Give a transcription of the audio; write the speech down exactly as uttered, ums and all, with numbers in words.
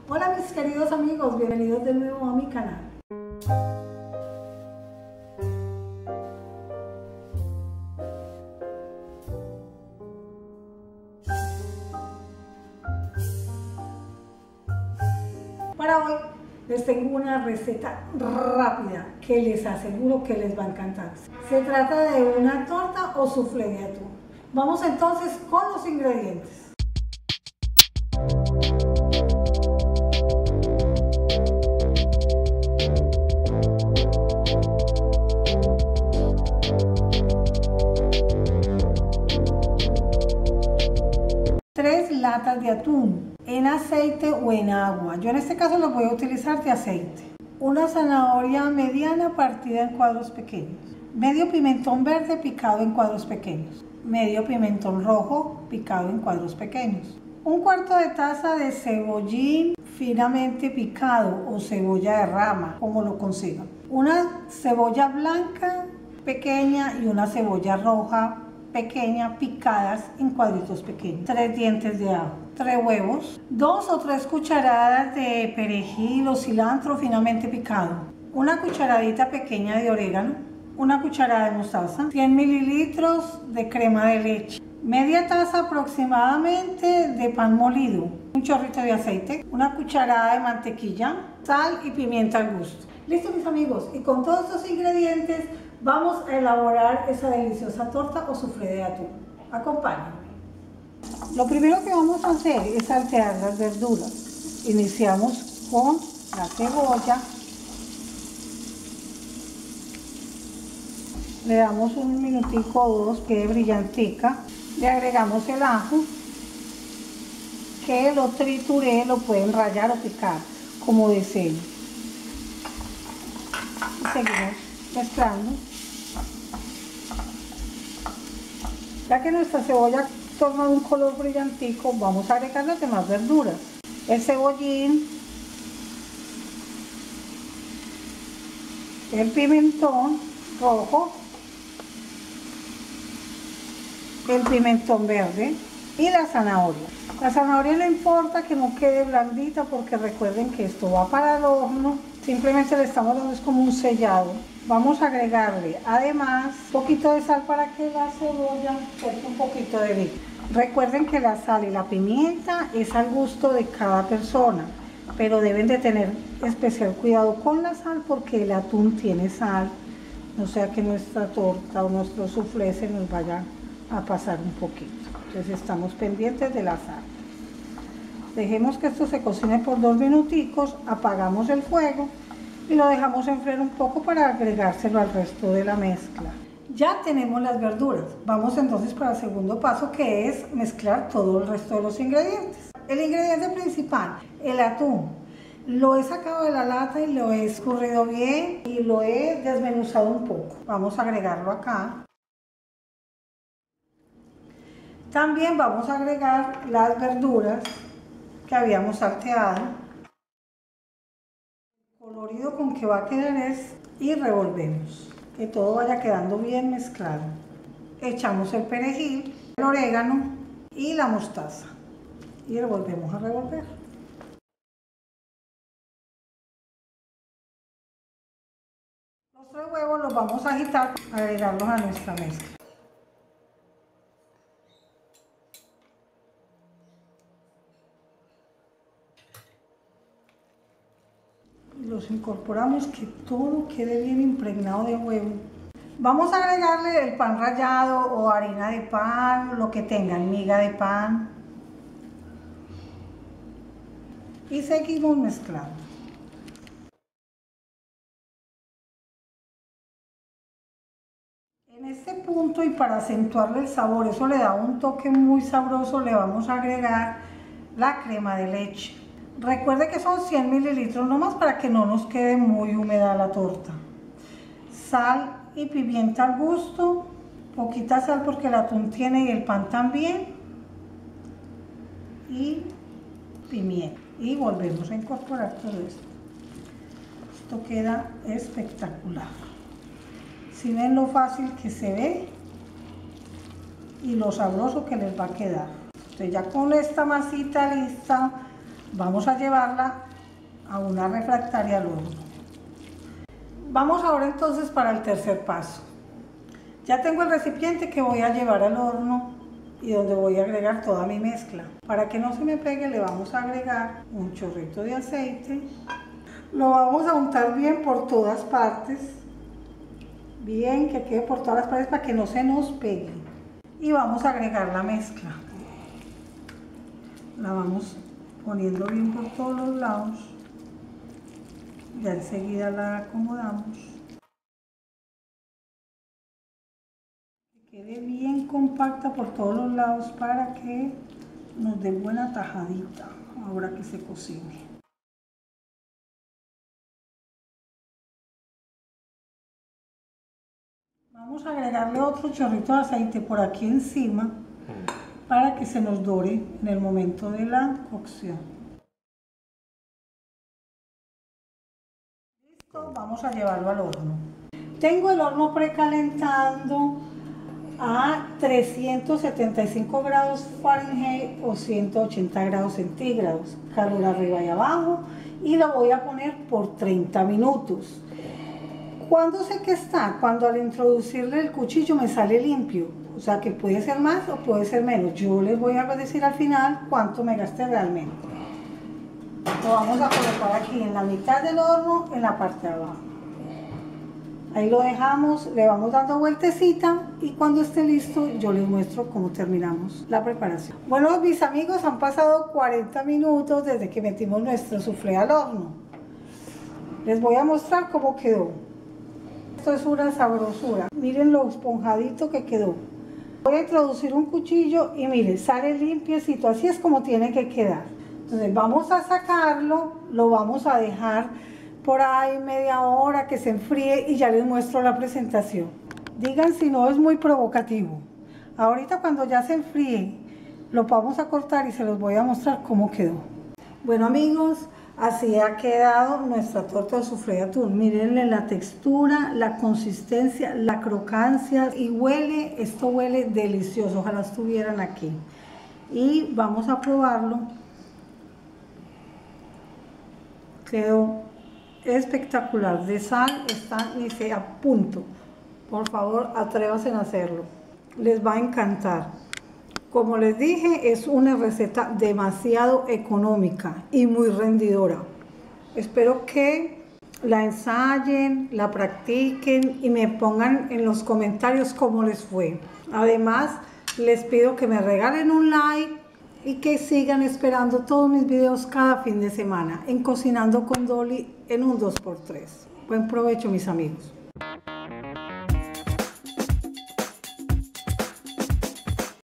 Hola mis queridos amigos, bienvenidos de nuevo a mi canal. Para hoy les tengo una receta rápida que les aseguro que les va a encantar. Se trata de una torta o soufflé de atún. Vamos entonces con los ingredientes. Tres latas de atún en aceite o en agua. Yo en este caso lo voy a utilizar de aceite. Una zanahoria mediana partida en cuadros pequeños. Medio pimentón verde picado en cuadros pequeños. Medio pimentón rojo picado en cuadros pequeños. Un cuarto de taza de cebollín finamente picado o cebolla de rama, como lo consigan. Una cebolla blanca pequeña y una cebolla roja pequeña picadas en cuadritos pequeños. Tres dientes de ajo. Tres huevos. Dos o tres cucharadas de perejil o cilantro finamente picado. Una cucharadita pequeña de orégano. Una cucharada de mostaza. cien mililitros de crema de leche. Media taza aproximadamente de pan molido. Un chorrito de aceite. Una cucharada de mantequilla. Sal y pimienta al gusto. Listo mis amigos, y con todos estos ingredientes vamos a elaborar esa deliciosa torta o soufflé de atún. Acompáñenme. Lo primero que vamos a hacer es saltear las verduras. Iniciamos con la cebolla. Le damos un minutico o dos, quede brillantica. Le agregamos el ajo, que lo trituré, lo pueden rallar o picar, como deseen. Y seguimos mezclando. Ya que nuestra cebolla toma un color brillantico, vamos a agregar las demás verduras. El cebollín, el pimentón rojo, el pimentón verde y la zanahoria. La zanahoria no importa que no quede blandita porque recuerden que esto va para el horno. Simplemente le estamos dando es como un sellado. Vamos a agregarle además un poquito de sal para que la cebolla suelte un poquito de líquido. Recuerden que la sal y la pimienta es al gusto de cada persona, pero deben de tener especial cuidado con la sal porque el atún tiene sal, no sea que nuestra torta o nuestro soufflé se nos vaya a pasar un poquito. Entonces estamos pendientes de la sal. Dejemos que esto se cocine por dos minuticos, apagamos el fuego y lo dejamos enfriar un poco para agregárselo al resto de la mezcla. Ya tenemos las verduras. Vamos entonces para el segundo paso, que es mezclar todo el resto de los ingredientes. El ingrediente principal, el atún. Lo he sacado de la lata y lo he escurrido bien y lo he desmenuzado un poco. Vamos a agregarlo acá. También vamos a agregar las verduras que habíamos salteado. El colorido con que va a quedar es y revolvemos, que todo vaya quedando bien mezclado. Echamos el perejil, el orégano y la mostaza y volvemos a revolver. Los tres huevos los vamos a agitar, agregarlos a nuestra mezcla. Los incorporamos, que todo quede bien impregnado de huevo. Vamos a agregarle el pan rallado o harina de pan, lo que tengan, miga de pan. Y seguimos mezclando. En este punto, y para acentuarle el sabor, eso le da un toque muy sabroso, le vamos a agregar la crema de leche. Recuerde que son cien mililitros nomás para que no nos quede muy húmeda la torta. Sal y pimienta al gusto. Poquita sal porque el atún tiene y el pan también. Y pimienta. Y volvemos a incorporar todo esto. Esto queda espectacular. Si ven lo fácil que se ve y lo sabroso que les va a quedar. Entonces ya con esta masita lista, Vamos a llevarla a una refractaria al horno. Vamos ahora entonces para el tercer paso. Ya tengo el recipiente que voy a llevar al horno y donde voy a agregar toda mi mezcla. Para que no se me pegue le vamos a agregar un chorrito de aceite. Lo vamos a untar bien por todas partes. Bien, que quede por todas las partes para que no se nos pegue. Y vamos a agregar la mezcla. La vamos poniendo bien por todos los lados. Ya enseguida la acomodamos. Que quede bien compacta por todos los lados para que nos dé buena tajadita ahora que se cocine. Vamos a agregarle otro chorrito de aceite por aquí encima para que se nos dore en el momento de la cocción. Listo, vamos a llevarlo al horno. Tengo el horno precalentando a trescientos setenta y cinco grados Fahrenheit o ciento ochenta grados centígrados, calor arriba y abajo, y lo voy a poner por treinta minutos. ¿Cuándo sé que está? Cuando al introducirle el cuchillo me sale limpio, o sea que puede ser más o puede ser menos. Yo les voy a decir al final cuánto me gasté realmente. Lo vamos a colocar aquí en la mitad del horno, en la parte de abajo. Ahí lo dejamos, le vamos dando vueltecita y cuando esté listo yo les muestro cómo terminamos la preparación. Bueno, mis amigos, han pasado cuarenta minutos desde que metimos nuestro soufflé al horno. Les voy a mostrar cómo quedó. Esto es una sabrosura. Miren lo esponjadito que quedó. Voy a introducir un cuchillo y miren, sale limpiecito. Así es como tiene que quedar. Entonces vamos a sacarlo, lo vamos a dejar por ahí media hora que se enfríe y ya les muestro la presentación. Digan si no es muy provocativo. Ahorita cuando ya se enfríe, lo vamos a cortar y se los voy a mostrar cómo quedó. Bueno amigos, así ha quedado nuestra torta de soufflé de atún. Mírenle la textura, la consistencia, la crocancia y huele, esto huele delicioso, ojalá estuvieran aquí. Y vamos a probarlo. Quedó espectacular, de sal está ni se a punto. Por favor, atrévanse a hacerlo, les va a encantar. Como les dije, es una receta demasiado económica y muy rendidora. Espero que la ensayen, la practiquen y me pongan en los comentarios cómo les fue. Además, les pido que me regalen un like y que sigan esperando todos mis videos cada fin de semana en Cocinando con Dolly en un dos por tres. Buen provecho, mis amigos.